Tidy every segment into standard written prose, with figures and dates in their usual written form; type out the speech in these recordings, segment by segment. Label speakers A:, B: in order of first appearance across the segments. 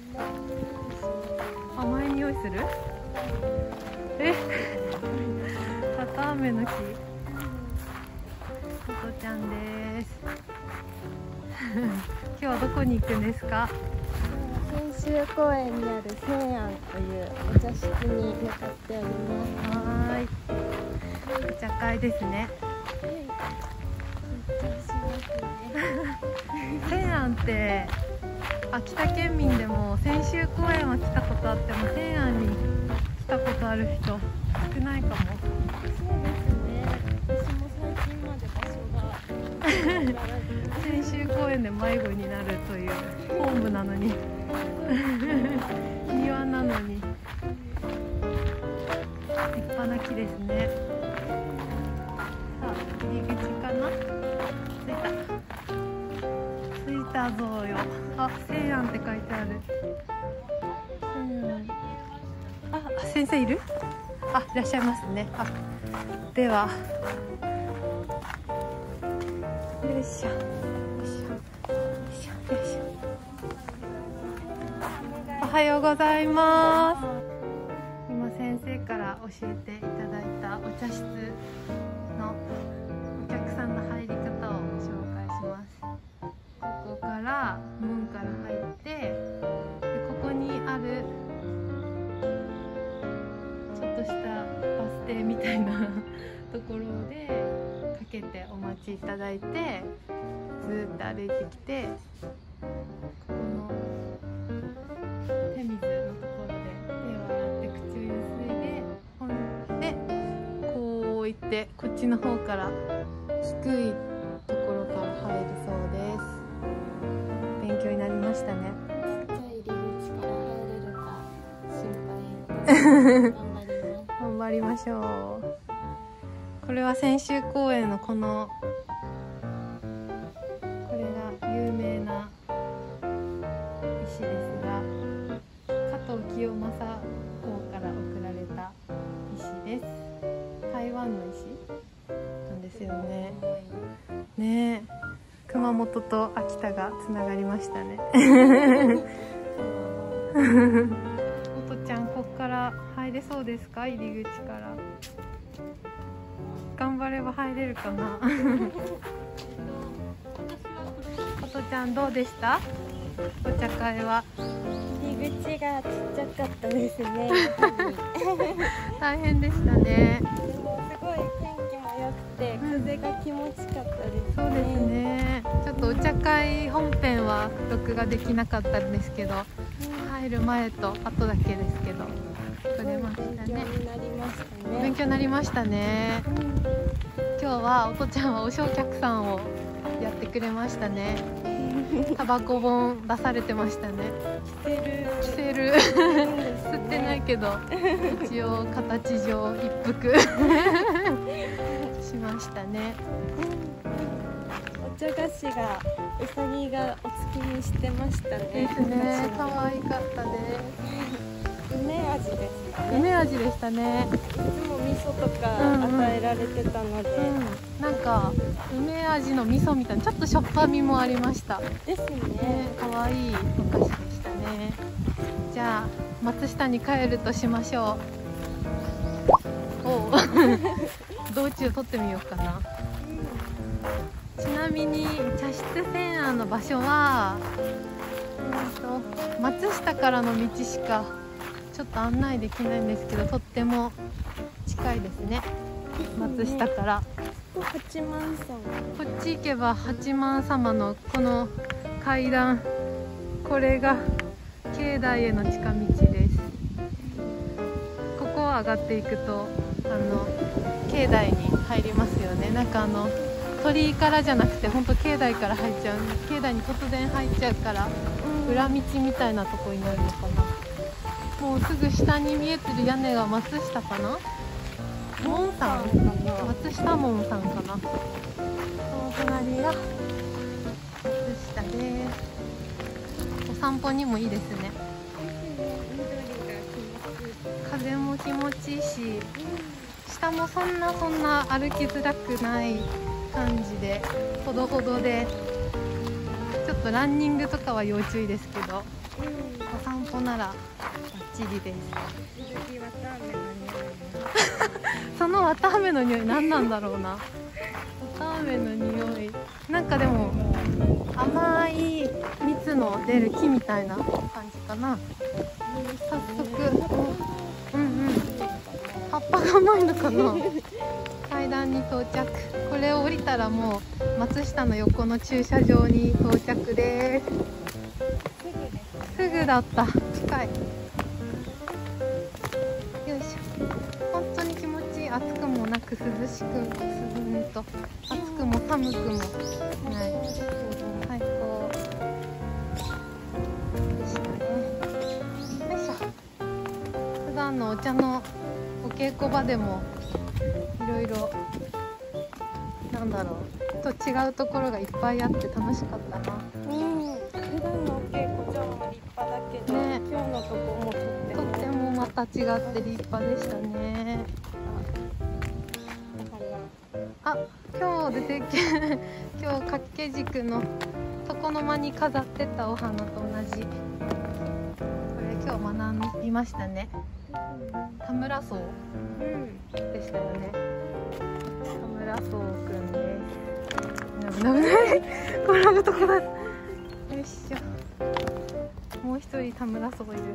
A: 甘い匂いする？綿あめの木。トトちゃんです。今日はどこに行くんですか？
B: 千秋公園にある千安というお茶室に向かっております。
A: はーい。お茶会ですね。千安って秋田県民でも千秋公園は来たことあっても千安に来たことある人少ないかも。
B: そうですね。私も最近まで場所が
A: 千秋公園で迷子になるというホームなのに庭なのに立派な木ですね。さあ入り口かな。着いたぞよ。あ、千安って書いてある。あ、先生いる？あ、いらっしゃいますね。あ、ではよいしょよいしょよいしょよいしょ。おはようございます。今先生から教えていただいたお茶室のお客さんの入り方を紹介します。ここから門から入ってでここにあるちょっとしたバス停みたいなところでかけてお待ちいただいてずーっと歩いてきてここの手水のところで手を洗って口をゆすいでほんでこう行ってこっちの方から低いところから入るそうです。勉強になりましたね。
B: ちっちゃい入り口から入れるか心配。
A: 頑張りましょう。これは千秋公園のこれが有名な石ですが、加藤清正公から贈られた石です。台湾の石なんですよね。ねえ、熊本と秋田がつながりましたね。おとちゃん、ここから入れそうですか？入り口から頑張れば入れるかな。おとちゃんどうでした？お茶会は。
B: 入り口がちっちゃかったですね。
A: 大変でしたね。
B: すごい天気も良くて風が気持ちかったですね。
A: そうですね。ちょっとお茶会本編は録画できなかったんですけど、入る前と後だけですけど撮れましたね。勉強になりましたね。今日はおとちゃんはお正客さんをやってくれましたね。タバコ本出されてましたね。着せる吸ってないけど一応形上一服しましたね。
B: お茶菓子がうさぎがお月見してましたね。
A: ですね。可愛かったです。
B: 梅味でしたね。
A: 梅味でしたね。
B: いつも味噌とか与えられてたので、
A: なんか梅味の味噌みたいなちょっとしょっぱみもありました。
B: ですね。
A: 可愛いお菓子でしたね。じゃあ松下に帰るとしましょう。おう道中撮ってみようかな。ちなみに茶室千安の場所は松下からの道しかちょっと案内できないんですけど、とっても近いですね。松下から
B: 八幡様、
A: こっち行けば八幡様のこの階段、これが境内への近道です。ここを上がっていくと境内に入りますよね。なんか鳥居からじゃなくて本当境内から入っちゃう、境内に突然入っちゃうから裏道みたいなとこになるのかな。もうすぐ下に見えてる屋根が松下かな、門さん、松下門さんかな。その隣が松下です。お散歩にもいいですね。風も気持ちいいし、下もそんな歩きづらくない感じで、ほどほどで、ちょっとランニングとかは要注意ですけど、お散こならバッチリです。
B: 次はターメンの匂い。
A: その綿あめの匂い何なんだろうな。綿あめの匂いなんかでも甘い蜜の出る木みたいな感じかな。早速、葉っぱが甘いのかな。階段に到着。これを降りたらもう松下の横の駐車場に到着です。すぐだった。近い。よいしょ。本当に気持ちいい。暑くもなく涼しく、暑くも寒くもない。最高でしたね。よいしょ。普段のお茶のお稽古場でもいろいろなんだろうと違うところがいっぱいあって楽しかったな。
B: 普段のお稽古場も立派だけど、ね、今日のとこもとっても
A: また違って立派でしたね。あ、今日出てき今日掛け軸の床の間に飾ってたお花と同じ。これ今日学びましたね。田村荘でしたよね。田村荘くんです。危ない転ぶとこだ。よいしょ。もう一人田村荘いる。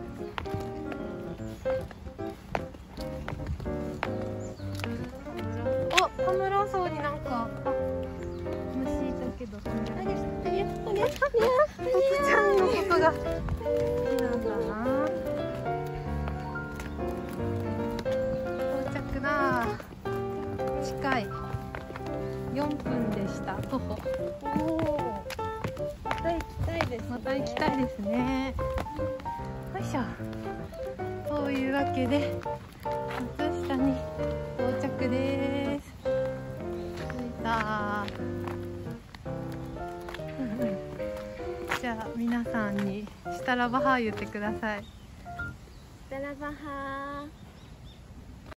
A: お、田村荘になんか虫いたけど、おつちゃんのことが好きなんだな。到着だ。近い。4分でした。徒歩。
B: また行きたいですね。
A: また行きたいですね。よいしょ。というわけで松下に到着です。着いた。じゃあ皆さんにシタラバハー言ってください。
B: シタラバハー。